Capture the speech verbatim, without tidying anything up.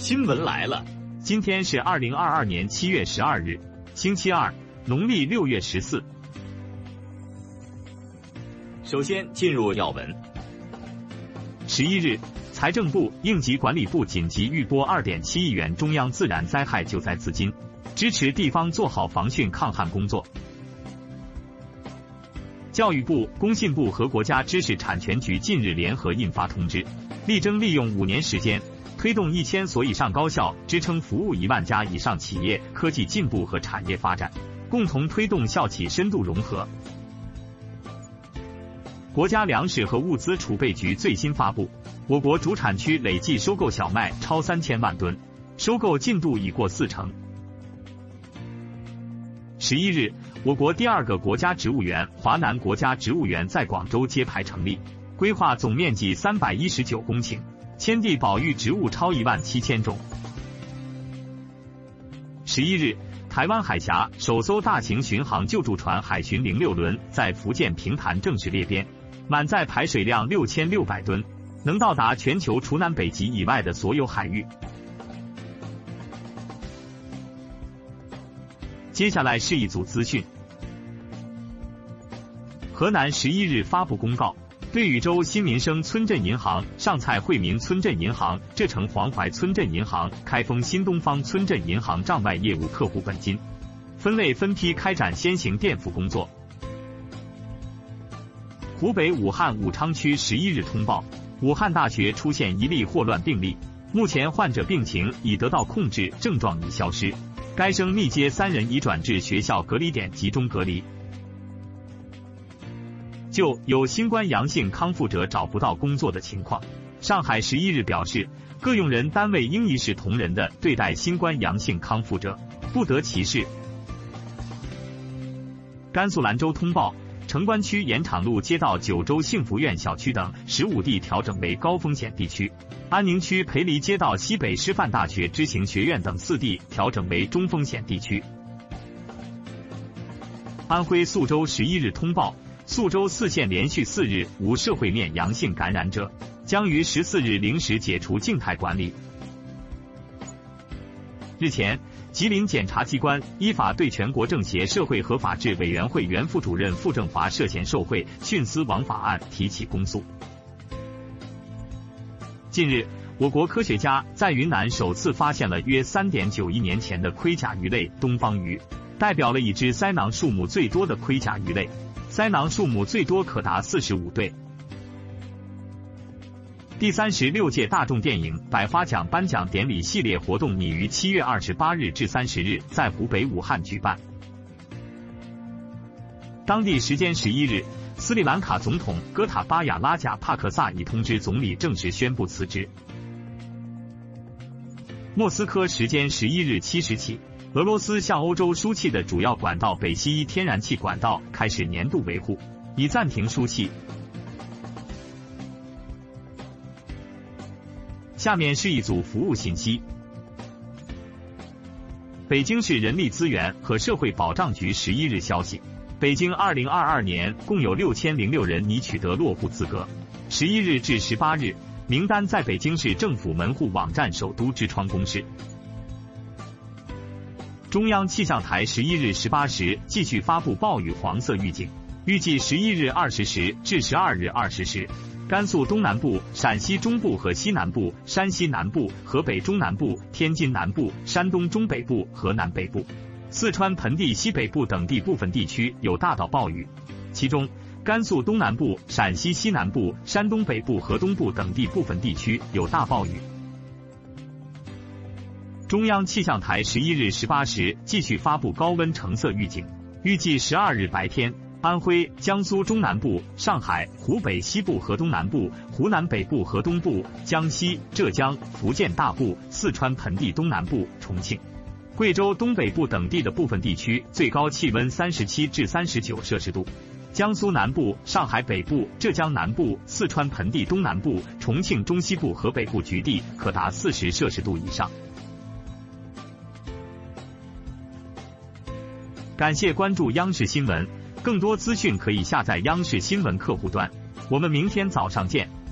新闻来了， 今天是二零二二年七月十二日，星期二，农历六月十四。 首先进入要闻。 十一日，财政部、应急管理部紧急预拨二点七亿元中央自然灾害救灾资金，支持地方做好防汛抗旱工作。教育部、工信部和国家知识产权局近日联合印发通知，力争利用五年时间，推动一千所以上高校支撑服务一万家以上企业科技进步和产业发展，共同推动校企深度融合。国家粮食和物资储备局最新发布，我国主产区累计收购小麦超三千万吨，收购进度已过四成。十一日，我国第二个国家植物园华南国家植物园在广州揭牌成立，规划总面积三百一十九公顷，迁地保育植物超一万七千种。十一日，台湾海峡首艘大型巡航救助船海巡零六轮在福建平潭正式列编，满载排水量六千六百吨，能到达全球除南北极以外的所有海域。接下来是一组资讯。河南十一日发布公告，对禹州新民生村镇银行、上蔡惠民村镇银行、浙城黄淮村镇银行、开封新东方村镇银行账外业务客户本金，分类分批开展先行垫付工作。湖北武汉武昌区十一日通报，武汉大学出现一例霍乱病例，目前患者病情已得到控制，症状已消失。该生密接三人已转至学校隔离点集中隔离。就有新冠阳性康复者找不到工作的情况，上海十一日表示，各用人单位应一视同仁地对待新冠阳性康复者，不得歧视。甘肃兰州通报，城关区盐场路街道九州幸福苑小区等十五地调整为高风险地区，安宁区裴黎街道西北师范大学知行学院等四地调整为中风险地区。安徽宿州十一日通报，宿州四县连续四日无社会面阳性感染者，将于十四日零时解除静态管理。日前，吉林检察机关依法对全国政协社会和法制委员会原副主任傅政华涉嫌受贿、徇私枉法案提起公诉。近日，我国科学家在云南首次发现了约 三点九亿年前的盔甲鱼类东方鱼，代表了已知鳃囊数目最多的盔甲鱼类，鳃囊数目最多可达四十五对。第三十六届大众电影百花奖颁奖典礼系列活动拟于七月二十八日至三十日在湖北武汉举办。当地时间十一日，斯里兰卡总统戈塔巴亚拉贾帕克萨已通知总理正式宣布辞职。莫斯科时间十一日七时起，俄罗斯向欧洲输气的主要管道北溪一天然气管道开始年度维护，已暂停输气。下面是一组服务信息。北京市人力资源和社会保障局十一日消息，北京二零二二年共有六千零六人拟取得落户资格。十一日至十八日，名单在北京市政府门户网站首都之窗公示。中央气象台十一日十八时继续发布暴雨黄色预警，预计十一日二十时至十二日二十时。甘肃东南部、陕西中部和西南部、山西南部、河北中南部、天津南部、山东中北部和南北部、四川盆地西北部等地部分地区有大到暴雨，其中甘肃东南部、陕西西南部、山东北部和东部等地部分地区有大暴雨。中央气象台十一日十八时继续发布高温橙色预警，预计十二日白天，安徽、江苏中南部、上海、湖北西部和东南部、湖南北部和东部、江西、浙江、福建大部、四川盆地东南部、重庆、贵州东北部等地的部分地区最高气温三十七至三十九摄氏度。江苏南部、上海北部、浙江南部、四川盆地东南部、重庆中西部和北部局地可达四十摄氏度以上。感谢关注央视新闻，更多资讯可以下载央视新闻客户端。我们明天早上见。